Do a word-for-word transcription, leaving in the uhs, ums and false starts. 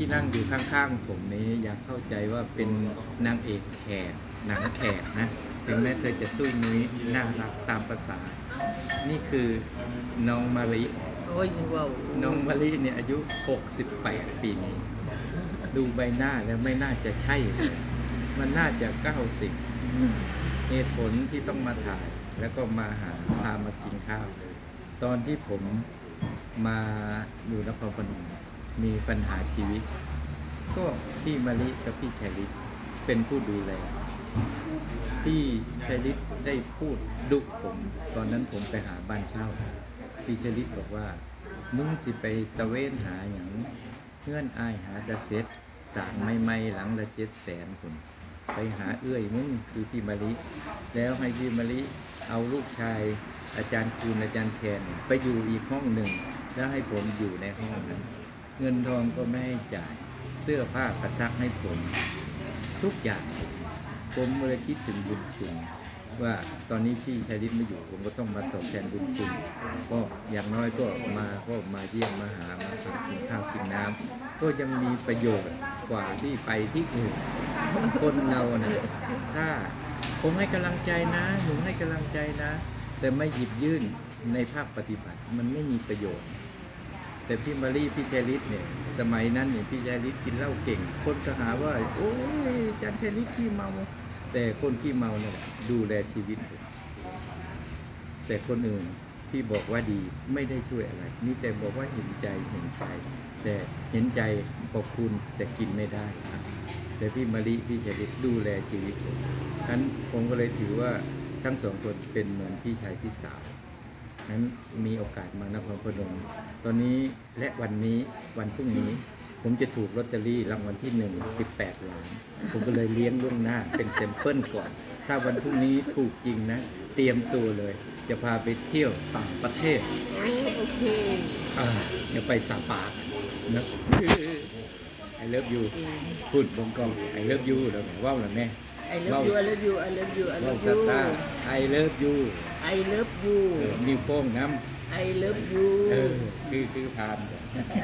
ที่นั่งอยู่ข้างๆผมนี้อยากเข้าใจว่าเป็นนางเอกแขกหนังแขกนะถึงแม้เธอจะตุ้ยนุ้ยน่ารักตามภาษานี่คือน้องมะลิโอ้ยว้าวน้องมะลิเนี่ยอายุหกสิบแปดปีนี้ดูใบหน้าแล้วไม่น่าจะใช่เลยมันน่าจะเก้าสิบเหตุผลที่ต้องมาถ่ายแล้วก็มาหาพามากินข้าวเลยตอนที่ผมมาอยู่นครพนมมีปัญหาชีวิตก็พี่มะลิกับพี่ชัยฤทธิ์เป็นผู้ดูแลพี่ชัยฤทธิ์ได้พูดดุผมตอนนั้นผมไปหาบ้านเช่าพี่ชัยฤทธิ์บอกว่ามึงสิไปตะเวนหาอย่างเพื่อนอายหาดะเซ็ตสางไม่ไม่หลังละเจ็ดแสนคนไปหาเอื้อยมึงคือพี่มะลิแล้วให้พี่มะลิเอาลูกชายอาจารย์คูณอาจารย์แคนไปอยู่อีกห้องหนึ่งแล้วให้ผมอยู่ในห้องนั้นเงินทองก็ไม่ให้จ่ายเสื้อผ้ากระซักให้ผมทุกอย่างผมเลยคิดถึงบุญคุณว่าตอนนี้พี่ชัยฤทธิ์ไม่อยู่ผมก็ต้องมาตอบแทนบุญคุณก็อย่างน้อยก็มาก็มาเยี่ยมมาหามาทำกินข้าวกินน้ำก็ยังมีประโยชน์กว่าที่ไปที่อื่นคนเรานะถ้าผมให้กำลังใจนะหนูให้กำลังใจนะแต่ไม่หยิบยื่นในภาคปฏิบัติมันไม่มีประโยชน์แต่พี่มะลิพี่ชัยฤทธิ์เนี่ยสมัยนั้นเนี่ยพี่ชัยฤทธิ์กินเหล้าเก่งคนก็หาว่าโอ้ยอาจารย์ชัยฤทธิ์ขี้เมาแต่คนขี้เมาเนี่ยดูแลชีวิตแต่คนอื่นที่บอกว่าดีไม่ได้ช่วยอะไรนี่แต่บอกว่าเห็นใจเห็นใจแต่เห็นใจขอบคุณแต่กินไม่ได้แต่พี่มะลิพี่ชัยฤทธิ์ดูแลชีวิตผมฉะนั้นผมก็เลยถือว่าทั้งสองคนเป็นเหมือนพี่ชายพี่สาวนั้นมีโอกาสมานครพนมตอนนี้และวันนี้วันพรุ่งนี้ผมจะถูกลอตเตอรี่รางวัลที่หนึ่งสิบแปดล้านผมก็เลยเลี้ยงล่วงหน้าเป็นแซมเปิลก่อนถ้าวันพรุ่งนี้ถูกจริงนะเตรียมตัวเลยจะพาไปเที่ยวต่างประเทศโอเคอ่าเดี๋ยวไปสาปานะไอเลิฟยูพูดบงกองไอเลิฟยูแล้วว้าวหรือแม่ I love you I love you I love you I love you I love you I love you นิ้วโป้งน้ำ I love you คือคือผ่าน